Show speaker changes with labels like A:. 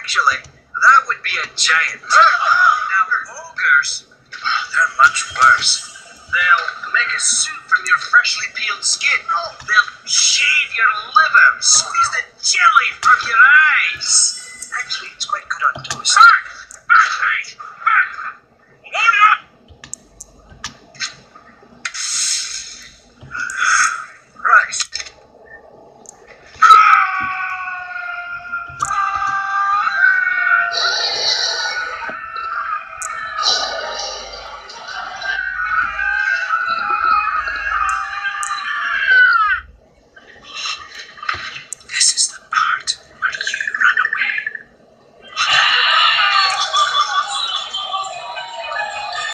A: Actually, that would be a giant. Now, ogres, they're much worse. They'll make a suit from your freshly peeled skin. They'll shave your liver, squeeze the jelly from your eyes. Actually, it's quite good on toast. Right. This is the part where you run away.